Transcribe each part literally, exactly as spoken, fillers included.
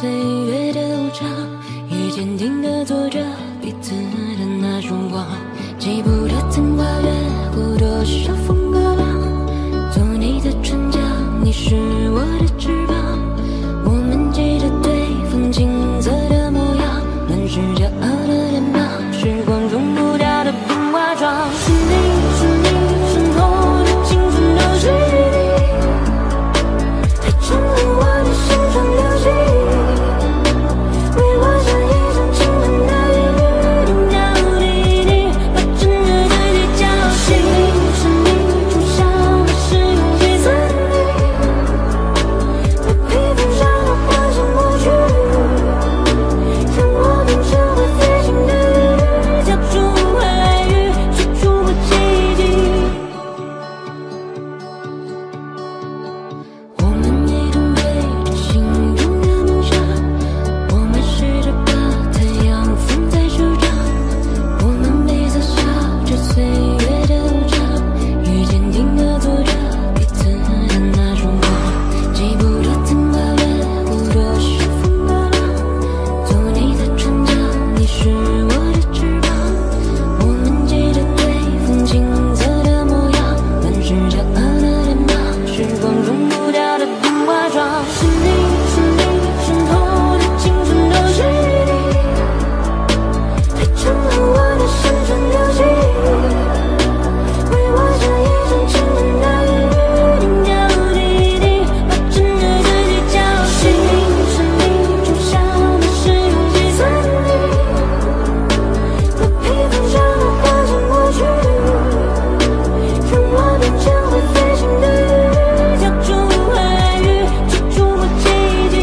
岁月的无常，也坚定地做着彼此的那束光。记不得曾跨越过多少风和浪，做你的船桨，你是我的翅膀。我们记着对风青涩的模样，满是骄傲的脸庞，时光中不掉的冰化妆。是你，是你，身后的青春都是你，还成了我的心中流星，为我像一场倾盆的雨，动摇滴滴，把整个自己浇醒。是你种下我是用黑色的你，我披风上的幻想过去，让我变成会飞行的鱼，跳出海域，说出我奇迹。我们一同追着心中的梦想，我们试着把太阳放在手掌，我们彼此笑着岁月的无常，也坚定地做着彼此的那束光。记不得曾跨越过多少风和浪，做你的船桨，你是我的翅膀。我们记着对风青涩的模样，满是骄傲的脸庞，时光中不掉的冰化妆。是你，是你，身后的青春都是你，还成了我的心中流星，为我像一场倾盆的雨，动摇滴滴，把整个自己浇醒。是你种下我是用黑色的你，我披风上的幻想过去，让我变成会飞行的鱼，跳出海域，说出我奇迹。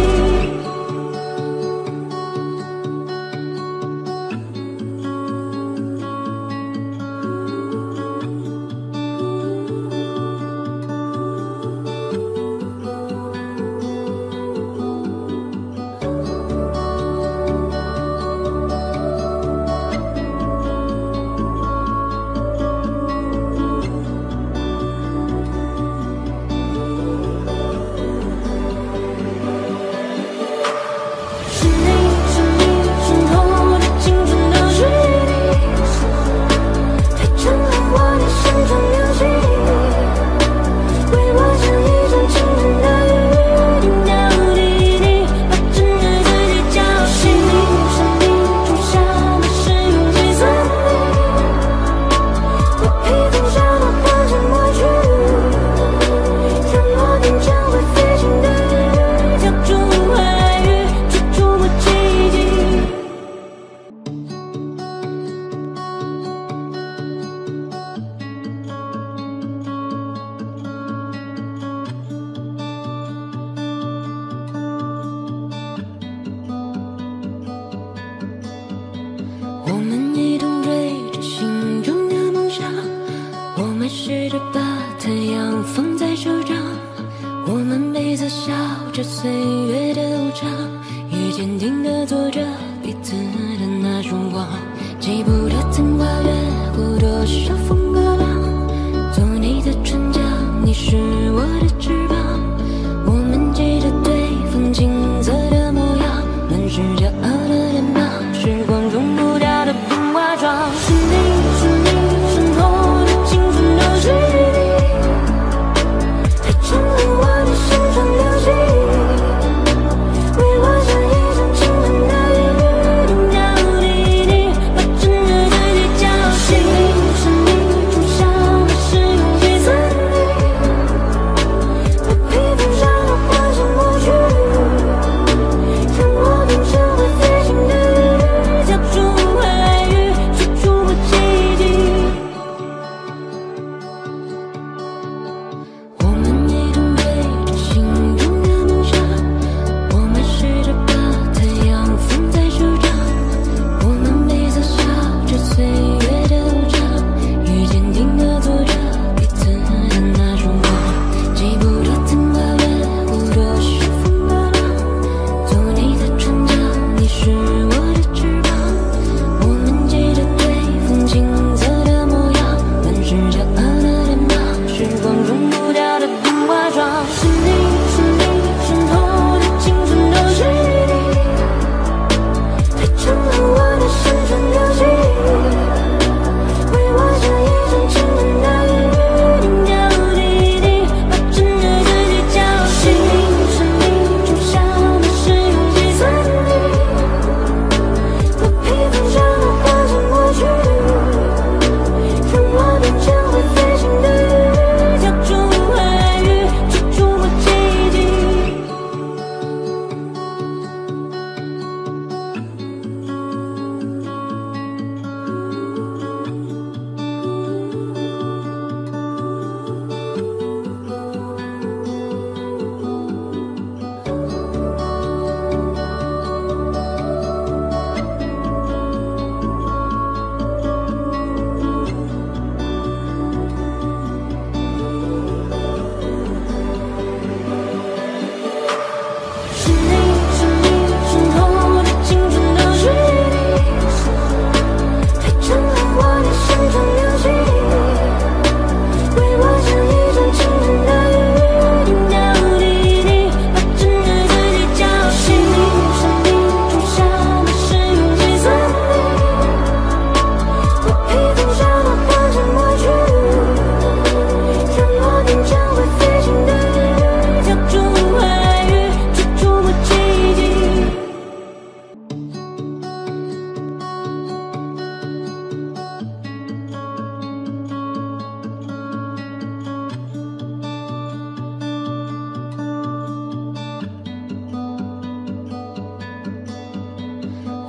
是你，是你，身后的青春都是你，还成了我的心中流星，为我像一场倾盆的雨，动摇滴滴，把整个自己浇醒。是你种下我是用黑色的你，我披风上的幻想过去，让我变成会飞行的鱼，跳出海域，说出我奇迹。我们一同追着心中的梦想，我们试着把太阳放在手掌，我们彼此笑着岁月的无常，也坚定地做着彼此的那束光。记不得曾跨越过多少风和浪，做你的船桨，你是我的翅膀。我们记着对风青涩的模样，满是骄傲的脸庞，时光中不掉的冰化妆。是你，是你，身后的青春都是你，还成了我的心中流星，为我像一场倾盆的雨，动摇滴滴，把整个自己浇醒。是你种下我是用黑色的你，我披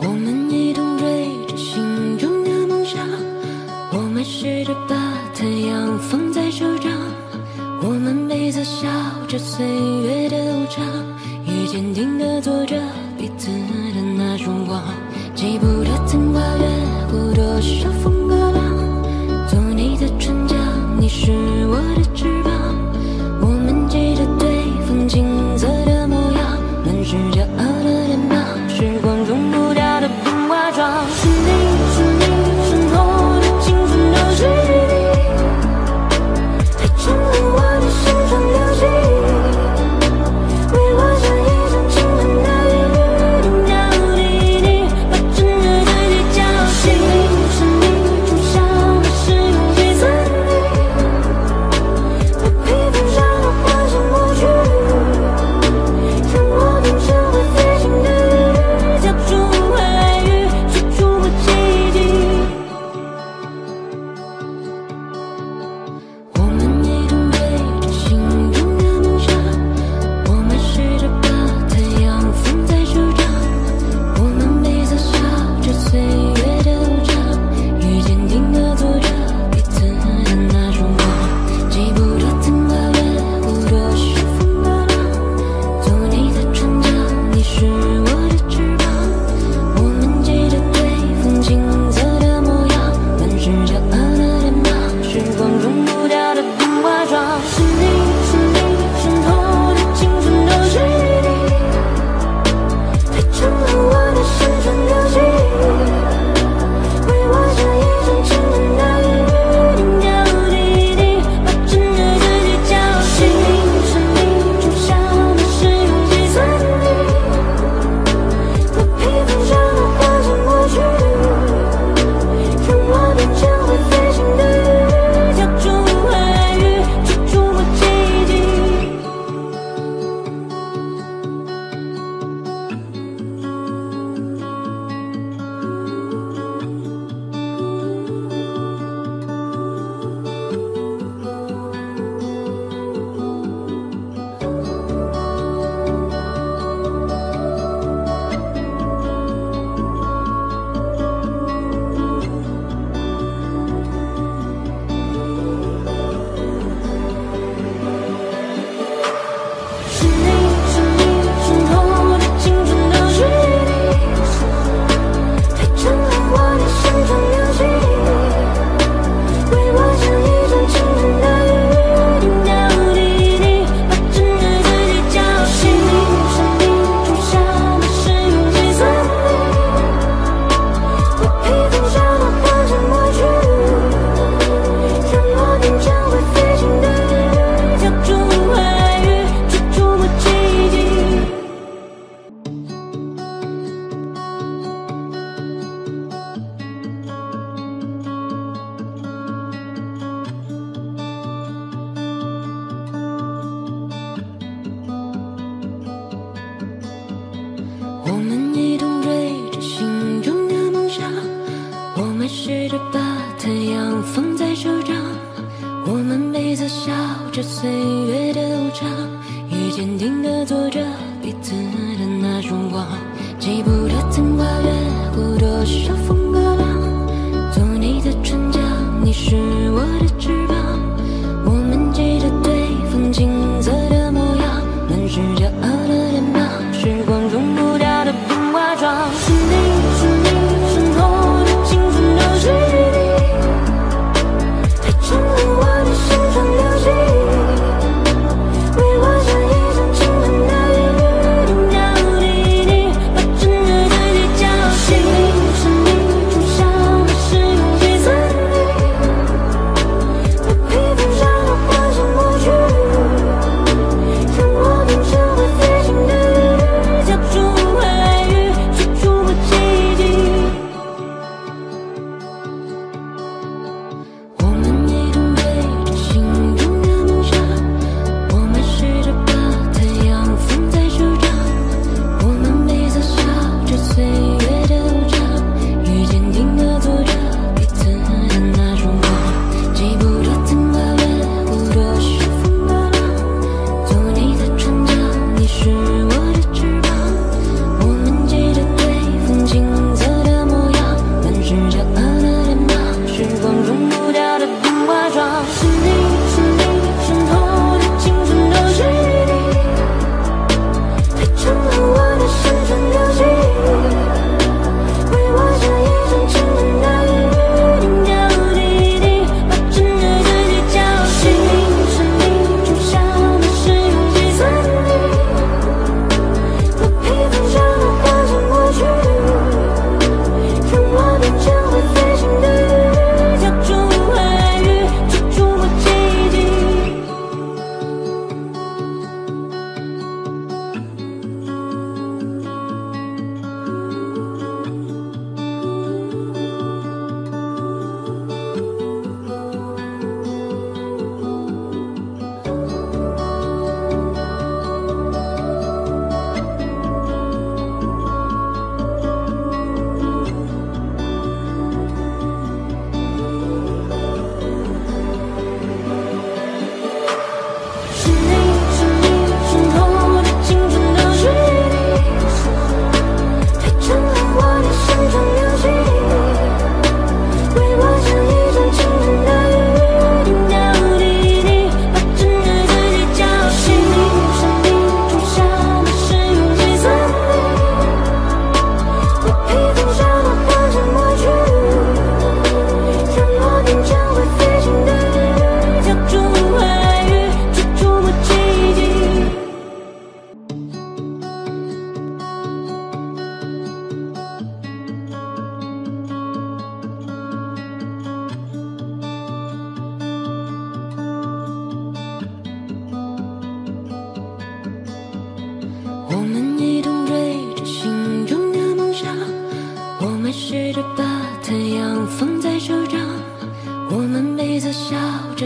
我们一同追着心中的梦想，我们试着把太阳放在手掌，我们彼此笑着岁月的无常，也坚定地做着彼此的那束光。记不得曾跨越过多少风和浪，做你的船桨，你是我的翅膀。我们记着对方青涩的模样，满是骄傲的脸庞，时光冲不掉的风化妆。是你是你身后的青春都是你，还成了我的心中流星，为我像一场倾盆大雨，冻掉你你，把整个自己浇醒。是你种下的是勇气存你，我披风上的幻想过去，让我变成会飞行的鱼，跳出海域，追逐我奇迹。我们一同追着心中的梦想，我们试着把太阳放在手掌，我们彼此笑着岁月的无常，也坚定地做着彼此的那束光。记不得曾跨越过多少风和浪，做你的船桨，你是我的翅膀。我们记着对方青涩的模样，满是骄傲的脸庞，时光冲不掉的风化妆。是你是你身后的青春都是你，还成了我的心中流星，为我像一场倾盆大雨，冻掉你你，把整个自己浇醒。是你种下的是勇气存你，我披风上的幻想过去，让我变成会飞行的鱼，跳出海域，追逐我奇迹。是你是你身后的青春都是你，还成了我的心中流星，为我像一场倾盆大雨，冻掉你你，把整个自己浇醒。是你种下的是勇气存你，我披风上的幻想过去，让我变成会飞行的鱼，跳出海域，追逐我奇迹。我们一同追着心中的梦想，我们试着把太阳放在手掌，我们彼此笑着岁月的无常，也坚定地做着彼此的那束光。记不得曾跨越过多少风和浪，做你的船桨，你是我的翅膀。我们记着对方青涩的模样，满是骄傲的脸庞，时光冲不掉的风化妆。是你是你身后的青春都是你，还成了我的心中流星，为我像一场倾盆大雨，冻掉你你，把整个自己浇醒。是你种下的是勇气存你，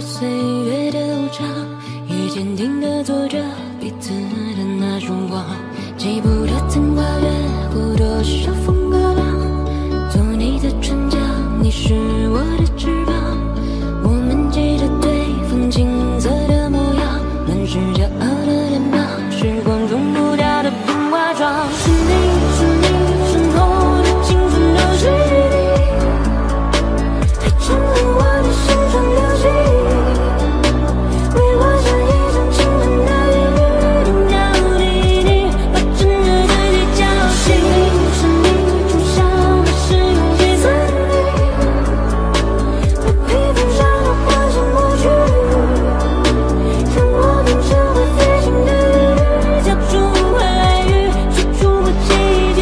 岁月的无常，也坚定地做着彼此的那种光。记不得曾跨越过多少风和浪，做你的船桨，你是我的翅膀。我们记得对方青涩的模样，满是骄傲的脸庞，时光冲不掉的变化妆。是你是你身后的青春都是你，还成了我的心中流星，为我像一场倾盆的雨，动摇滴滴，把整个世界浇熄。是你种下的是勇气森林，我披风上的幻想过去，让我变成会飞行的鱼，叫出回忆，说出我奇迹。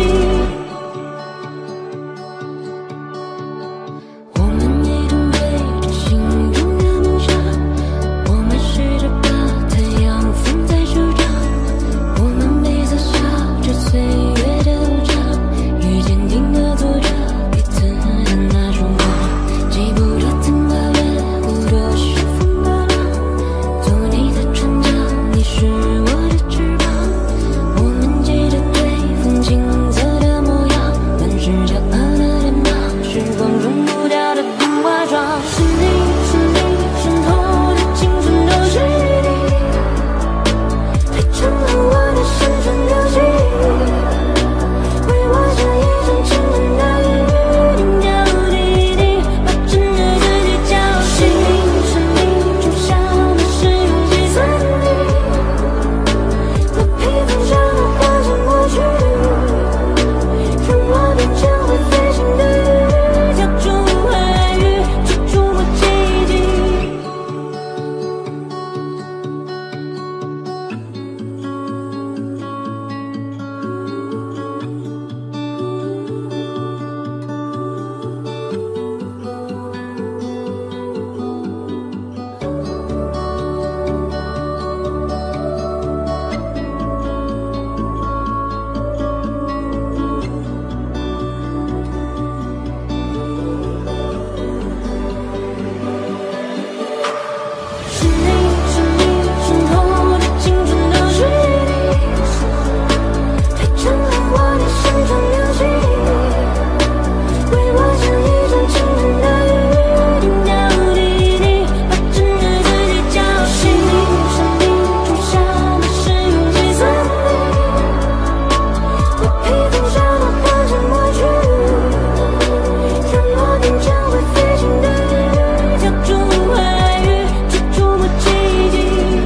我们一同追着心中的梦想，我们试着把太阳放在手掌，我们彼此笑着岁月的无常，也坚定地做着彼此的那种光。记不得曾跨越过多少风和浪，做你的船桨，你是我的翅膀。我们记得对方青涩的模样，满是骄傲的脸庞，时光冲不掉的变化妆。是你是你身后的青春都是你，还成了我的心中流星，为我像一场倾盆的雨，动摇滴滴，把整个世界浇熄。是你种下的是勇气森林，我披风上的幻想过去，让我变成会飞行的鱼，叫出回忆，说出我奇迹。是你是你身后的青春都是你，还成了我的心中流星，为我像一场倾盆的雨，动摇滴滴，把整个世界浇熄。是你种下的是勇气森林，我披风上的幻想过去，让我变成会飞行的鱼，叫出回忆，说出我奇迹。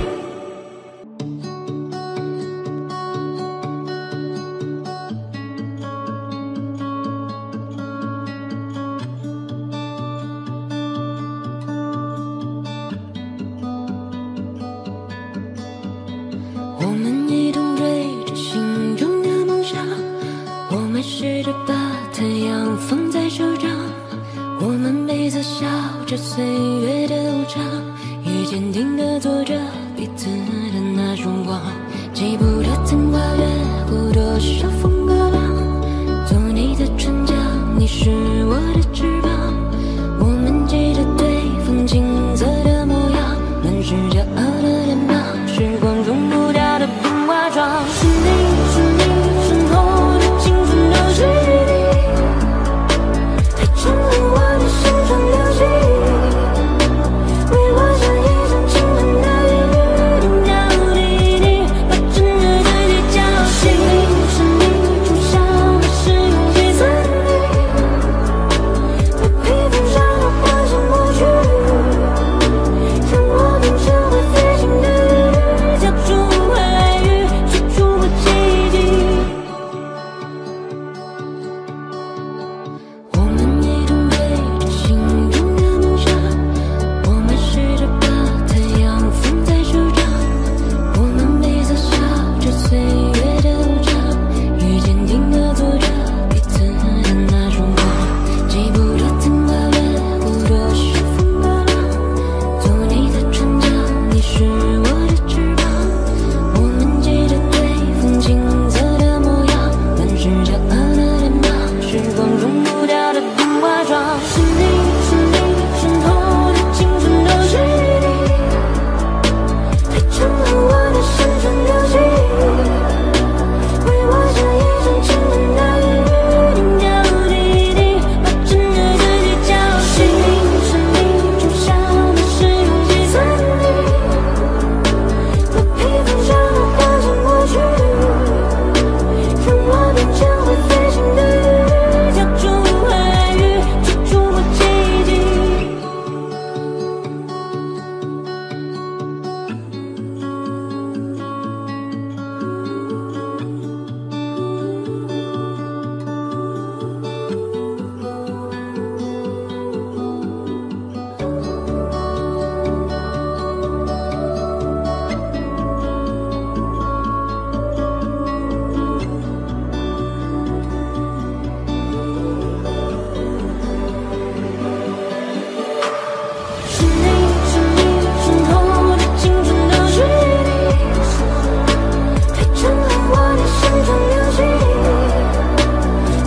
我们一同追着心中的梦想，我们试着把太阳放在手掌，我们彼此笑着岁月的无常，也坚定地做着彼此的那种光。记不得曾跨越过多少风和浪，做你的船桨，你是我的翅膀。我们记得对方青涩的模样，满是骄傲的脸庞，时光冲不掉的变化妆。是你是你身后的青春都是你，还成了我的心中流星，为我像一场倾盆的雨，动摇滴滴，把整个世界浇熄。是你种下的是勇气森林，我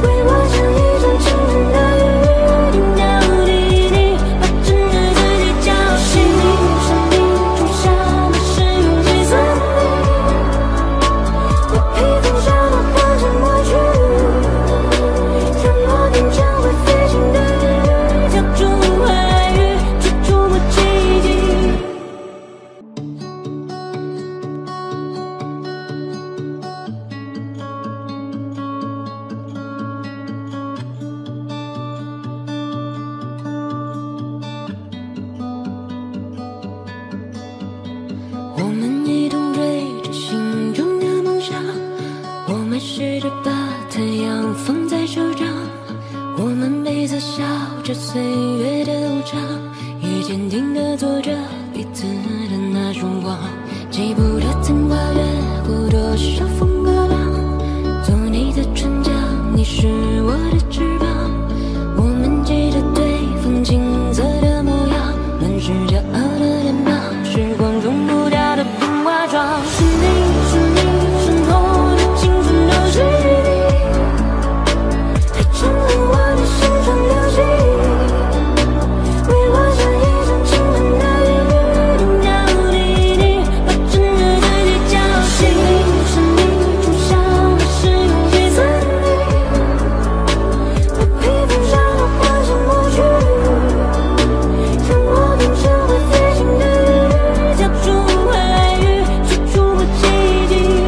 试着把太阳放在手掌，我们彼此笑着岁月的无常，也坚定地做着彼此的那种光。记不得曾跨越过多少风和浪，做你的船桨，你是我的翅膀。我们记得对方青涩的模样，满是骄傲的脸庞，时光中不掉的冰化妆。是你是你身后的青春都是你，还成了我的心中流星，为我下一场倾盆大雨，动摇的你，把炙热自己浇熄。是你种下的是用黑色的你，我披风上的幻想抹去，让我变成会飞行的鱼，叫出爱与去触摸奇迹。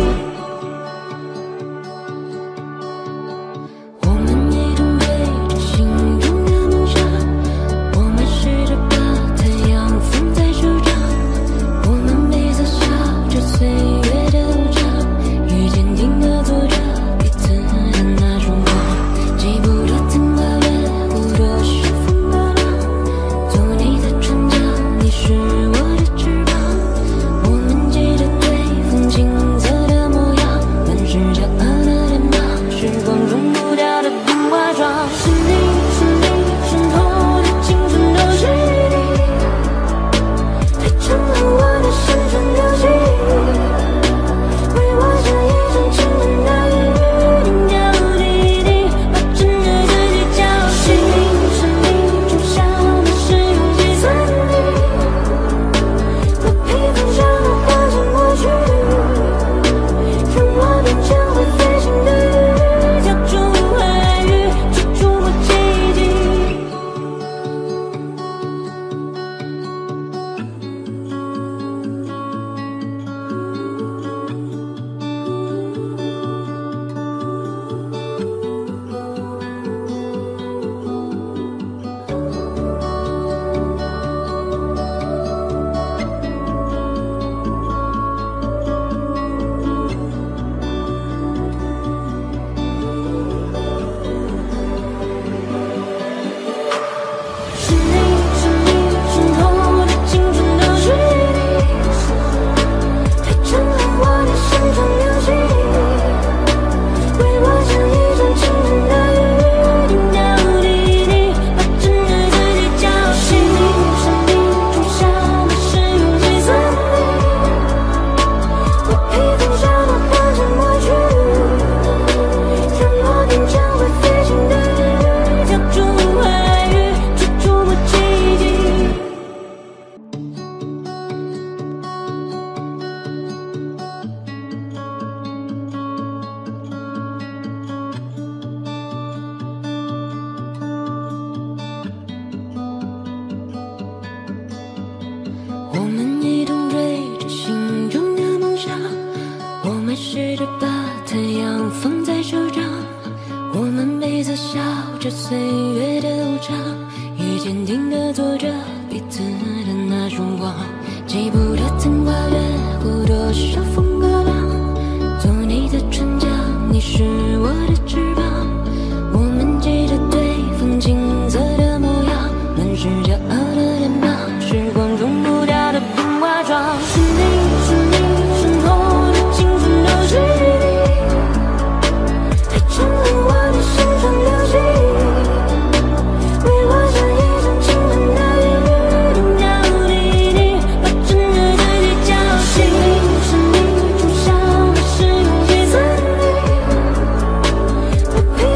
我们一同追着心中的梦想，我们试着把太阳放在手掌，我们彼此笑着岁月的无常，也坚定地做着彼此的那种光。记不得曾跨越过多少风和浪，做你的船桨，你是我的翅膀。我们记得对方青涩的模样，满是骄傲的脸庞，时光中不掉的冰化妆。是你是你身后的青春都是你，还成了我的心中流星，为我下一场倾盆大雨，动摇的你，把炙热自己浇熄。是你种下的是用黑色的你，我披风上的幻想抹去，让我变成会飞行的鱼，叫出爱与去触摸奇迹。是你是你身后的青春都是你，还成了我的心中流星，为我下一场倾盆大雨，动摇的你，把炙热自己浇熄。是你种下的是用黑色的你，我披风上的幻想抹去，让我变成会飞行的鱼，叫出爱与去触摸奇迹。我们一同追着心中的梦想，我们试着把太阳放在手掌，我们彼此笑着岁月的无常，也坚定地做着彼此的那种光。记不得曾跨越过多少风和浪，做你的船桨，你是我的翅膀。我们记得对方青涩的模样，满是骄傲的脸庞，时光中不掉的冰化妆。是你是你身后的青春都是你，还成了我的心中流星，为我下一场倾盆大雨，动摇的你，把炙热自己浇熄。是你种下的是用黑色的你，我披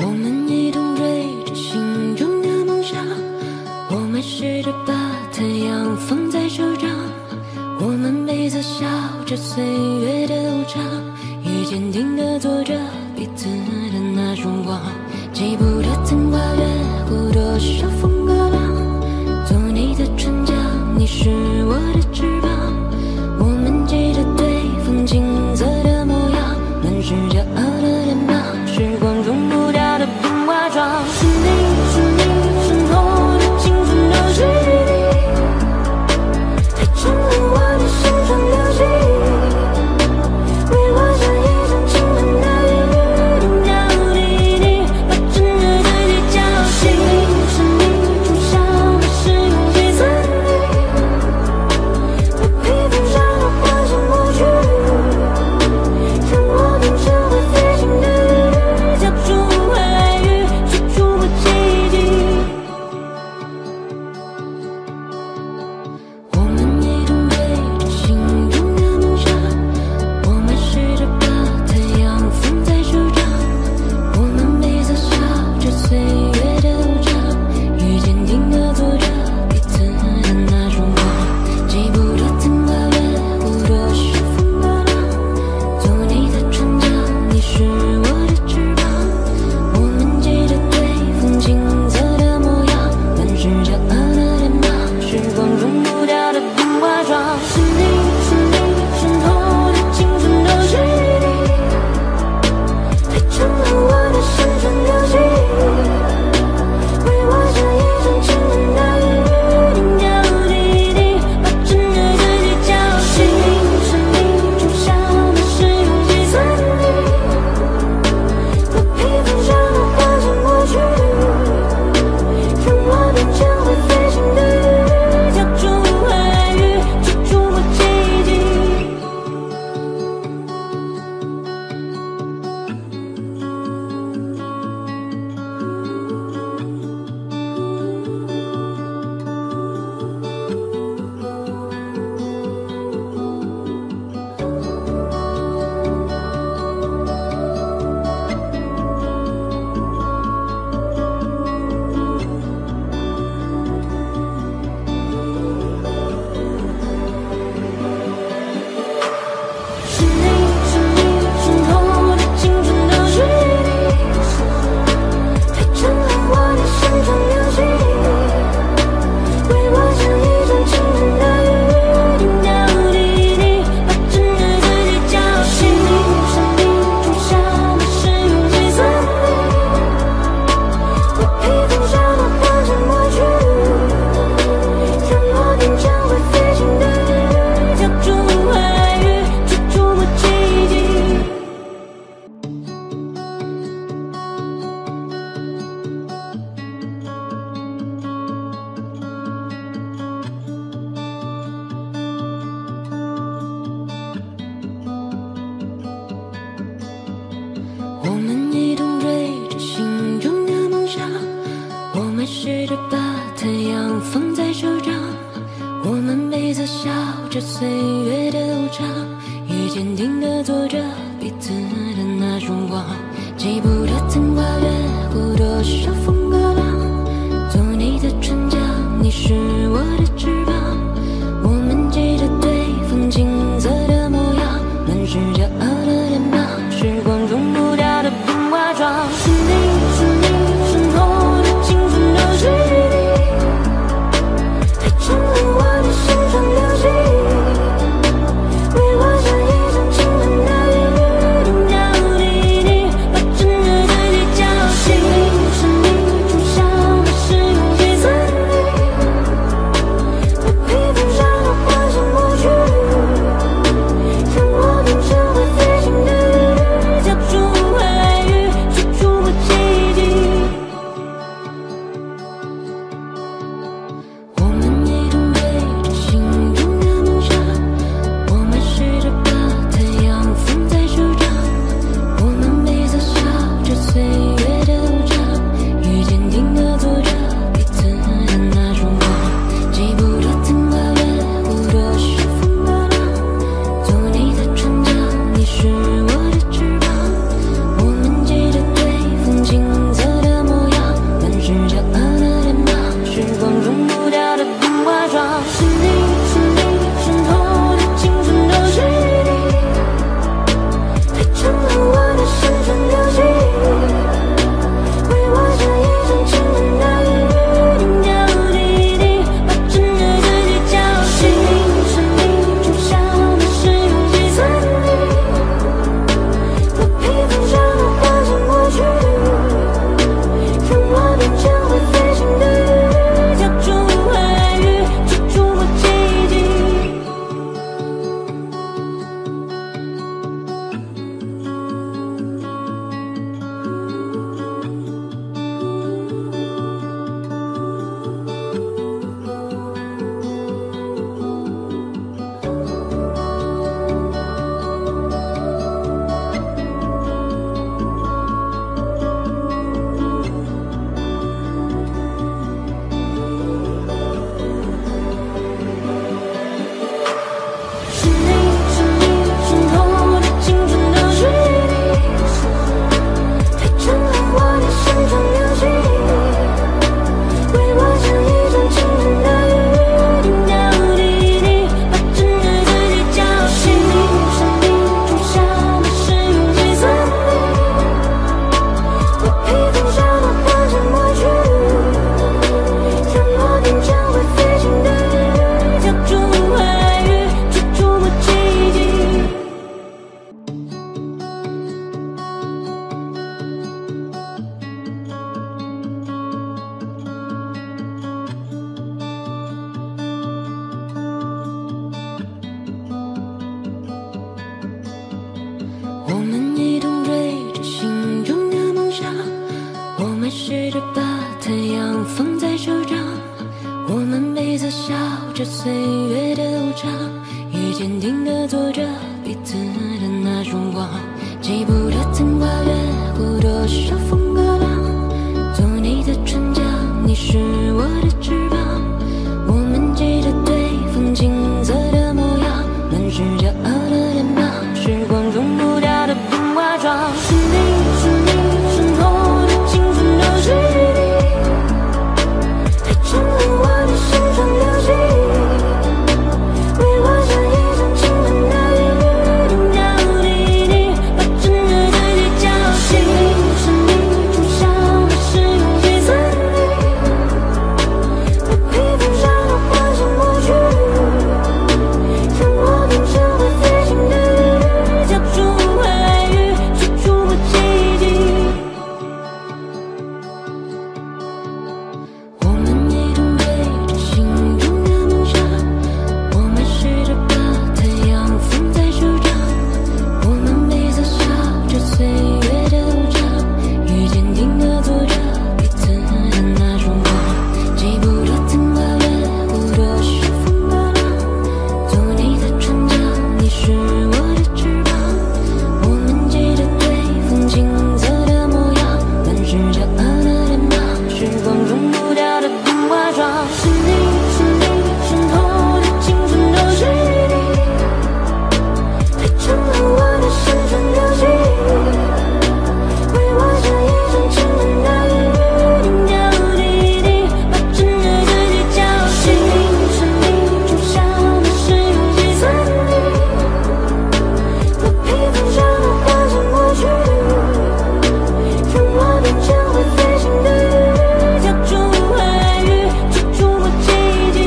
我们一同追着心中的梦想，我们试着把太阳放在手掌，我们每次笑着岁月的无常，也坚定地做着彼此的那双光。记不得曾跨越过多少风和浪，做你的船桨，你是我的翅膀。我们记得对方青涩的模样，满是骄傲的脸庞，时光冲不掉的变化妆。是你是你身后的青春都是你，还成了我的心中流星，为我像一场倾盆的雨，定到底你把真的自己叫醒。是你种下的是勇气存你，我披风上的幻想过去，让我变成会飞行的鱼，叫出回来雨，去触摸奇迹。我们一同追着心中的梦想，我们试着把太阳放在手掌，我们每次笑着岁月的无常，也坚定地做着彼此的那双光。记不得曾跨越过多少风和浪，做你的船桨，你是我的翅膀。我们记得对方青涩的模样，满是骄傲的脸庞，时光冲不掉的变化妆。是你是你身后的青春都是你，还成了我的心中流星，为我像一场倾盆的雨，定到底你把真的自己叫醒。是你种下的是勇气存你，我披风上的幻想过去，让我变成会飞行的鱼，叫出回来雨，去触摸奇迹。是你是你身后的青春都是你，还成了我的心中流星，为我像一场倾盆的雨，定到底你把真的自己叫醒。是你种下的是勇气存你，我披风上的幻想过去，让我变成会飞行的鱼，叫出回来雨，去触摸奇迹。我们一同追着心中的梦想，我们试着把太阳放在手掌，我们每次笑着岁月的无常，也坚定地做着彼此的那双光。记不得曾跨越过多少风和浪，做你的船桨，你是我的翅膀。我们记得对方青涩的模样，满是骄傲的脸庞，时光冲不掉的变化妆。是你是你身后的青春都是你，还成了我的心中流星，为我像一场倾盆的雨，定到底你把真的自己叫醒。是你种下的是勇气存你，我披风上的幻想过去，让我变成会飞行岁月的无常，也坚定地做着彼此的那种光。记不得曾跨越过多少风和浪，做你的船桨，你是我的翅膀。我们记得对方青涩的模样，满是骄傲的脸庞，时光中不掉的冰化妆。是你是你身后的青春都是你，太成了我的山川流星，为我像一场倾盆的雨，定到底你把真的自己叫醒。是你种下我是用几寸泥，我披风上的幻想过去，让我变成会飞行的鱼，叫出爱语，说出我奇迹。我们一同追着心中的梦想，我们试着把太阳放在手掌，我们彼此笑着岁月的无常，也坚定地做着彼此的那种光。记不得曾跨越过多少风和浪，做你的船桨，你是我的翅膀。我们记得对方青涩的模样，满是骄傲的脸庞，时光中不掉的冰化妆。是你是你身后的青春都是你，太成了我的山川流星，为我像一场倾盆的雨，定到底你把真的自己叫醒。是你种下我是用几寸泥，我披风上的幻想过去，让我变成会飞行的鱼，叫出爱语，说出我奇迹。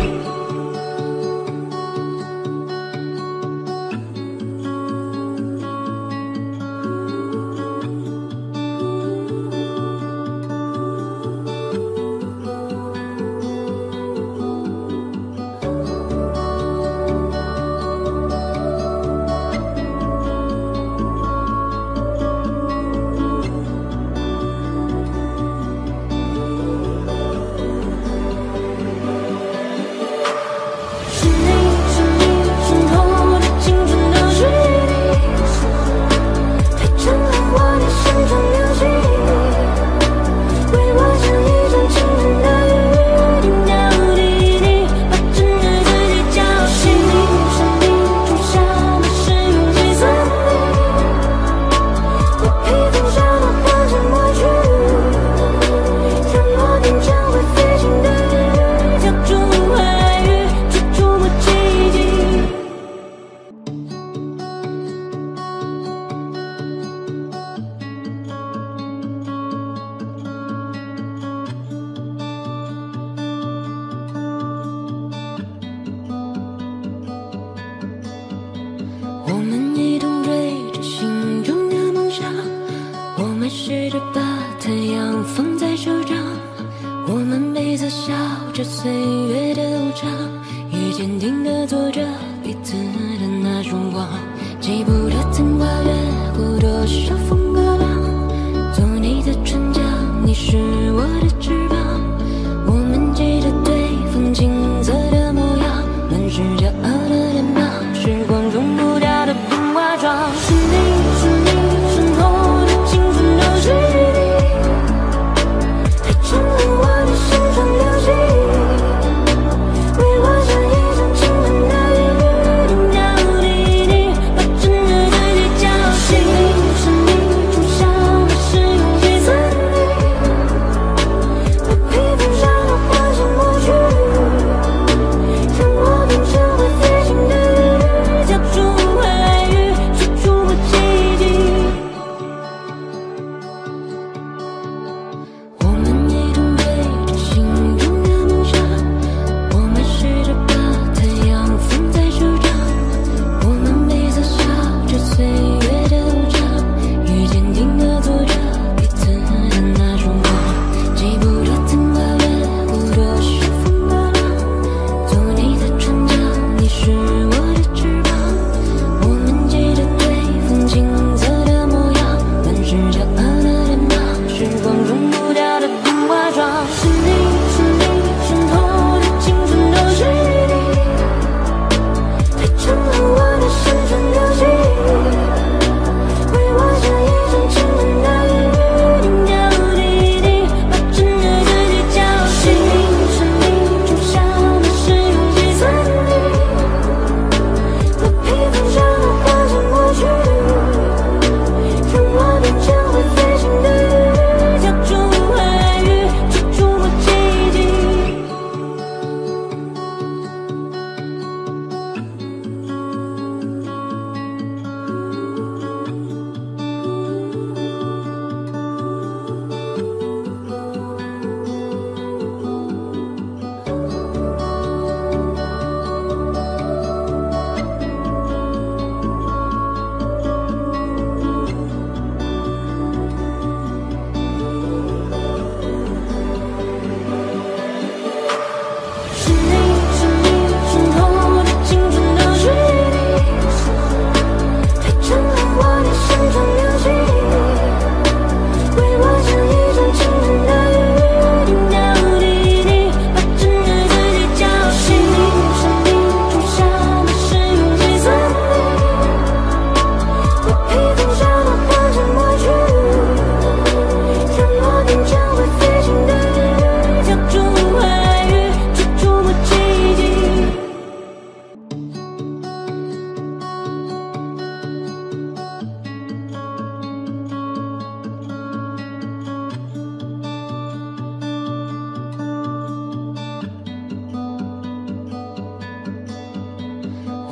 是你是你身后的青春都是你，太成了我的山川流星，为我像一场倾盆的雨，定到底你把真的自己叫醒。是你种下我是用几寸泥，我披风上的幻想过去，让我变成会飞行的鱼，叫出爱语，说出我奇迹。我们一同追着心中的梦想，我们试着把太阳放在手掌，我们彼此笑着岁月的无常，也坚定地做着彼此的那种光。记不得曾跨越过多少风和浪，做你的船桨，你是我的翅膀。我们记得对方青涩的模样，满是骄傲的脸庞，时光中不掉的冰化妆。是你是你身后的青春都是你，太成了我的山川流星，为我像一场倾盆的雨，定到底你把真的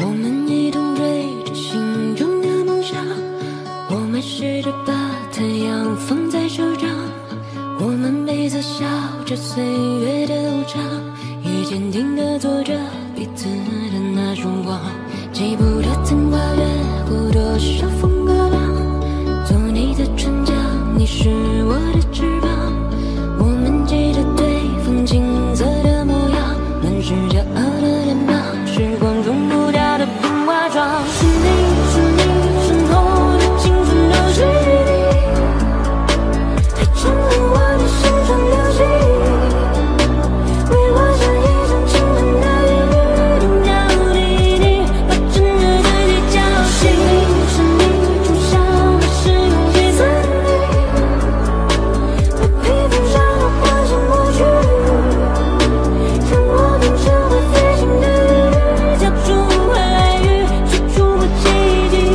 们一同追着心中的梦想，我们试着把太阳放在手掌，我们每次笑着岁月的无常，也坚定地做着彼此的那束光。记不得曾跨越过多少风和浪，做你的船桨，你是我的翅膀。我们记着对风景色的模样，满是骄傲的脸庞，时光中不掉的冰化妆。是你是你身后的青春都是你，它成了我的心中流星，为我像一场倾盆的雨，动摇滴滴，把整个世界浇熄。是你种下的是勇气森林，把披风上的花香抹去，让我变成会飞行的鱼，跳出海域，追逐我奇迹。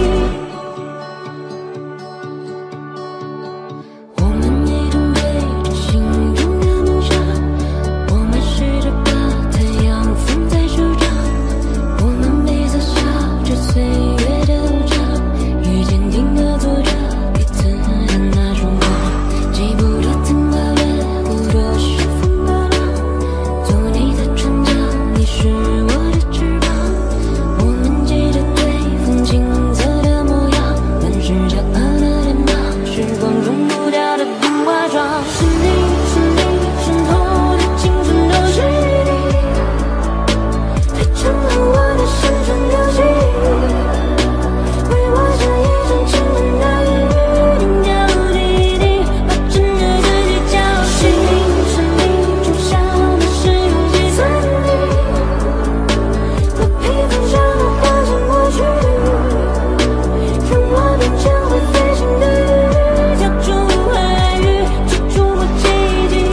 我们一同追着心中的梦想，我们试着把太阳放在手掌，我们每次笑着岁月的无常，也坚定地做着彼此的那束光。记不得曾跨越过多少风和浪，做你的船桨，你是我的翅膀。我们记着对风景色的模样，满是骄傲的脸庞，时光中不掉的冰化妆。是你是你身后的青春都是你，它成了我的心中流星，为我像一场倾盆的雨，动摇滴滴，把整个世界浇熄。是你种下的是勇气森林，把披风上的花香抹去，让我变成会飞行的鱼，跳出海域，追逐我奇迹。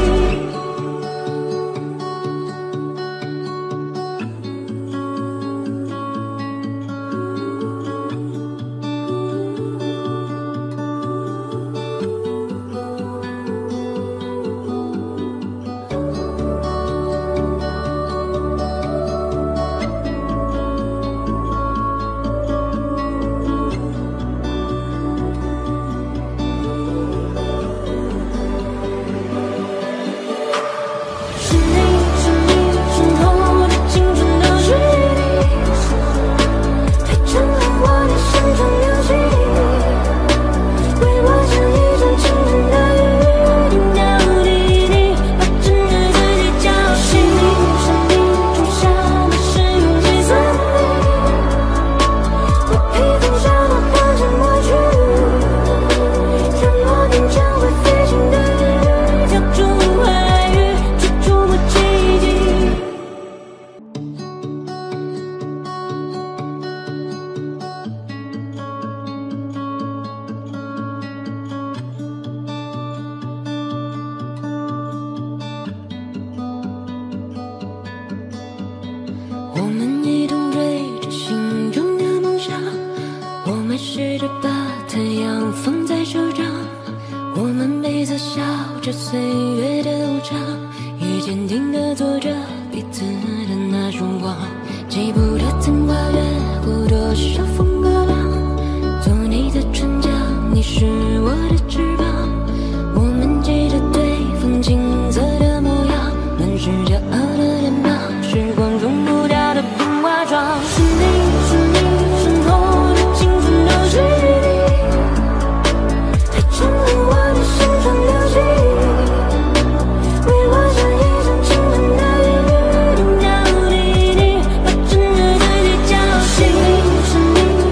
是你是你身后的青春都是你，它成了我的心中流星，为我像一场倾盆的雨，动摇滴滴，把整个世界浇熄。是你种下的是勇气森林，把披风上的花香抹去，让我变成会飞行的鱼，跳出海域，追逐我奇迹。我们一同追着心中的梦想，我们试着把太阳放在手掌，我们每次笑着岁月的无常，也坚定地做着彼此的那束光。记不得曾跨越过多少风和浪，做你的船桨，你是我的翅膀。我们记着对风景色的模样，满是骄傲的脸庞，时光中不掉的冰化妆。是你是你身后的青春都是你，它成了我的心中流星，为我像一场倾盆的雨，动摇滴滴，把整个世界浇熄。是你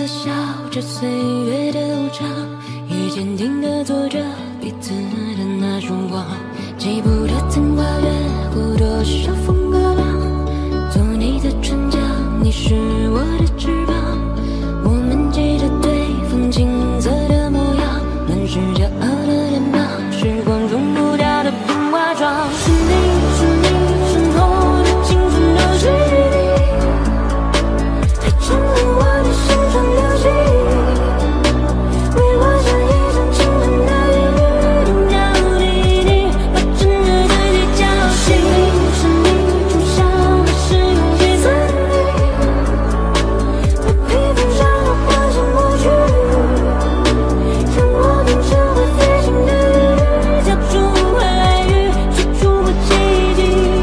色笑着岁月的无常，也坚定地做着彼此的那束光。记不得曾跨越过多少风和浪，做你的船桨，你是我的翅膀。我们记着对风景色的模样，满是骄傲的脸庞，时光冲不掉的变化妆。是你是你身后的青春都是你，还成了我的心中流星，为我像一场倾盆大雨，动摇滴滴，把整个自己浇醒。是你种下的是勇气森林，我披风上的幻想过去，让我变成会飞行的鱼，跳出海域，说出我奇迹。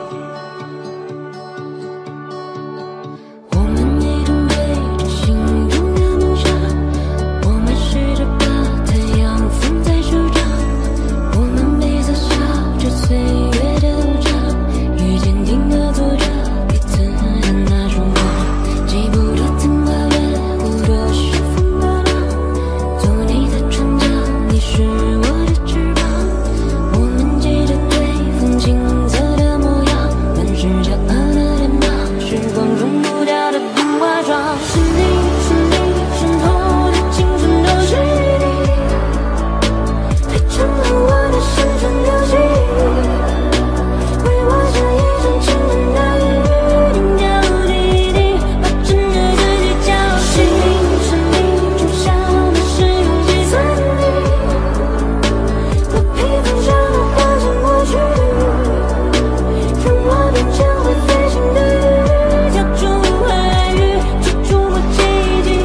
我们一同追着心中的梦想，我们试着把太阳放在手掌，我们彼此笑着岁月的无常，也坚定地做着彼此的那束光。记不得曾跨越过多少风和浪，做你的船桨，你是我的翅膀。我们记着对风景色的模样，满是骄傲的脸庞，时光冲不掉的变化妆。是你是你身后的青春都是你，还成了我的心中流星，为我像一场倾盆大雨，动摇滴滴，把整个自己浇醒。是你种下的是勇气森林，我披风上的幻想过去，让我变成会飞行的鱼，跳出海域，说出我奇迹。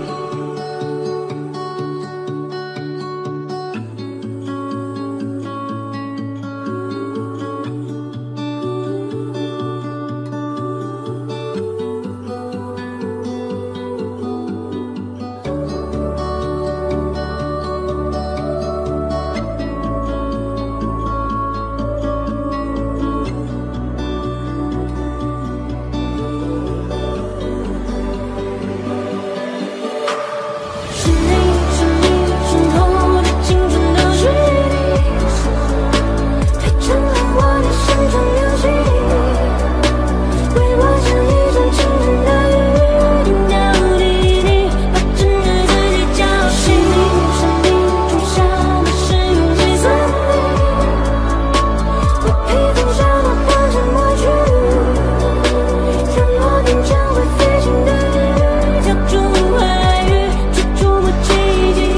是你是你身后的青春都是你，还成了我的心中流星，为我像一场倾盆大雨，动摇滴滴，把整个自己浇醒。是你种下的是勇气森林，我披风上的幻想过去，让我变成会飞行的鱼，跳出海域，说出我奇迹。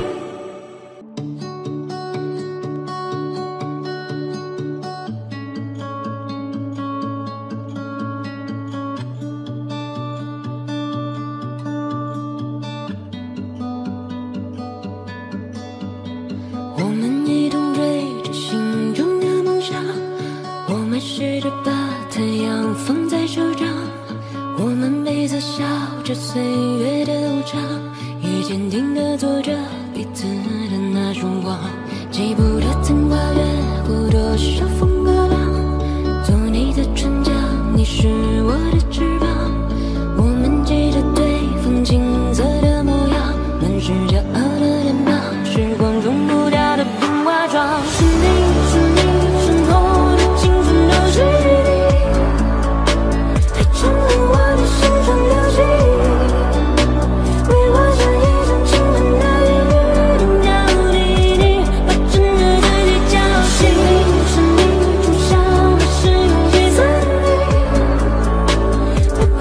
我们一同追着心中的梦想，我们试着把太阳放在手掌，我们彼此笑着岁月的无常，也坚定地做着彼此的那束光。记不得曾跨越过多少风和浪，做你的船桨，你是我的翅膀。我们记着对风景色的模样，满是骄傲的脸庞，时光冲不掉的变化妆。是你是你身后的青春都是你，还成了我的心中流星，为我像一场倾盆大雨，动摇滴滴，把整个自己浇醒。是你种下的是勇气森林，我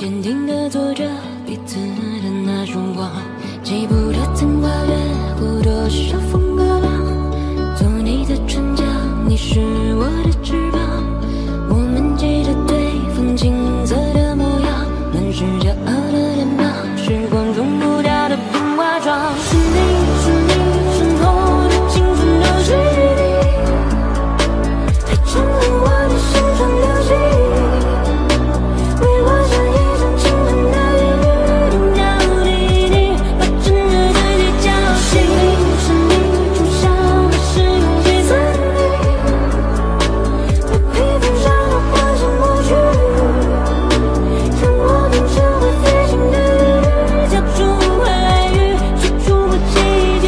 坚定地做着彼此的那种光，记不得曾跨越过多少风和浪，做你的船桨，你是我的翅膀，我们记得对方青涩的模样，满是骄傲的脸庞，时光冲不掉的变化妆，是你是你身后的青春都是你，还成了我的心中流星，为我像一场倾盆的雨，动摇滴滴，把整个世界浇熄。是你种下的是勇气森林，我披风上的幻想抹去，让我变成会飞行的鱼，叫出回忆，说出我奇迹。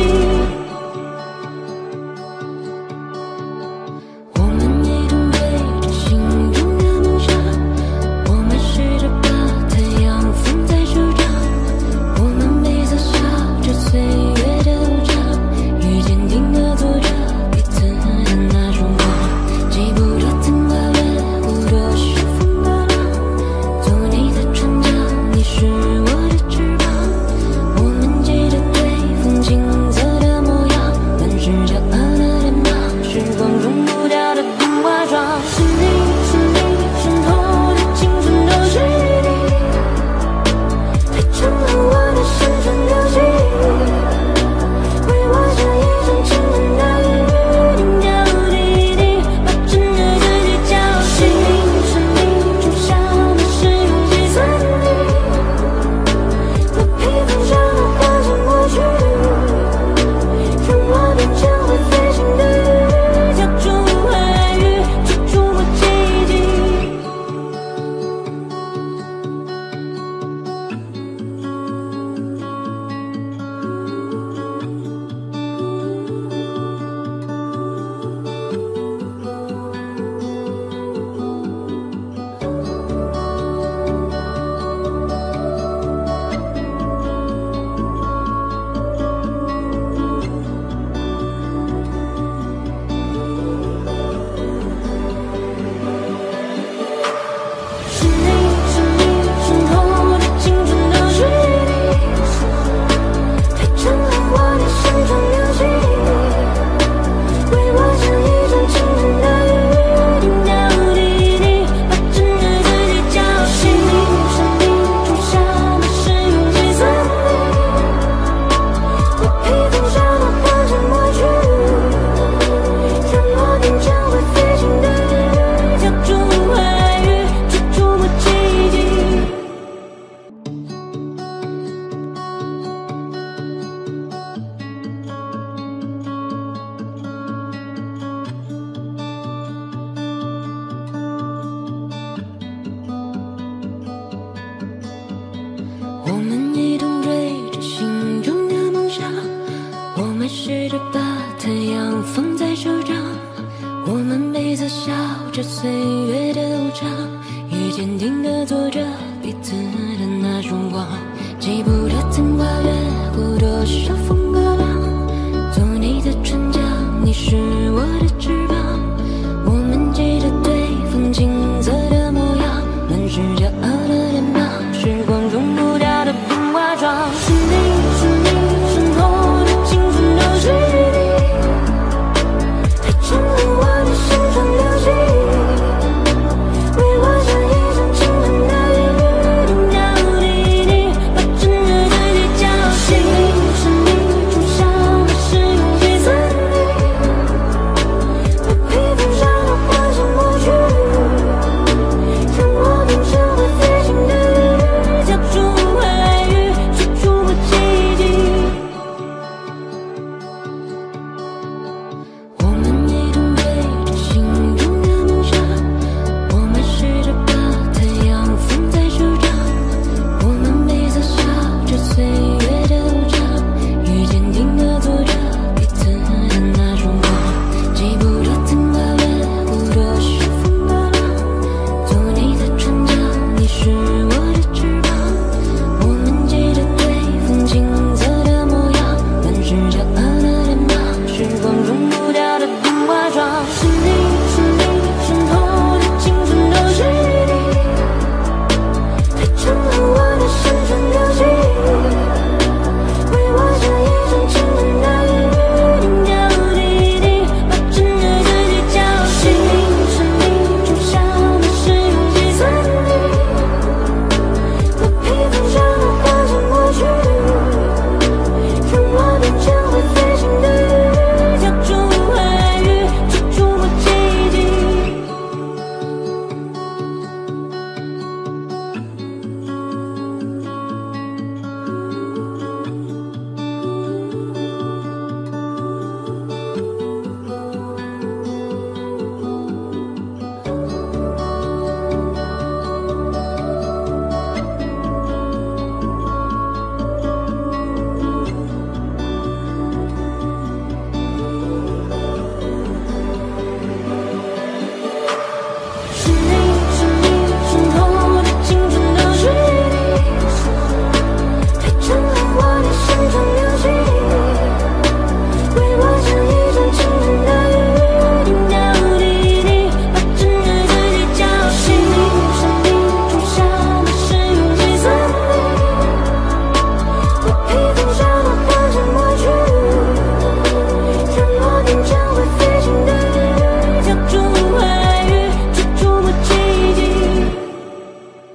我们一同追着心中的梦想，我们试着把太阳放在手掌，我们彼此笑着岁月的无常，越坚定地做着彼此的那种光，记不得曾跨越过多少风和浪，做你的船桨，你是我的翅膀，我们记得对方青涩的模样，满是骄傲的脸庞，时光冲不掉的变化妆，是你是你身后的青春都是你，还成了我的心中流星，为我像一场倾盆的雨，动摇滴滴，把整个世界浇熄。是你种下的是勇气森林，我披风上的幻想抹去，让我变成会飞行的鱼，叫出回忆，说出我奇迹。是你是你身后的青春都是你，还成了我的心中流星，为我像一场倾盆的雨，动摇滴滴，把整个世界浇熄。是你种下的是勇气森林，我披风上的幻想抹去，让我变成会飞行的鱼，叫出回忆，说出我奇迹。我们一同追着心中的梦想，我们试着把太阳放在手掌，我们彼此笑着岁月的无常，越坚定地做着彼此的那种光，记不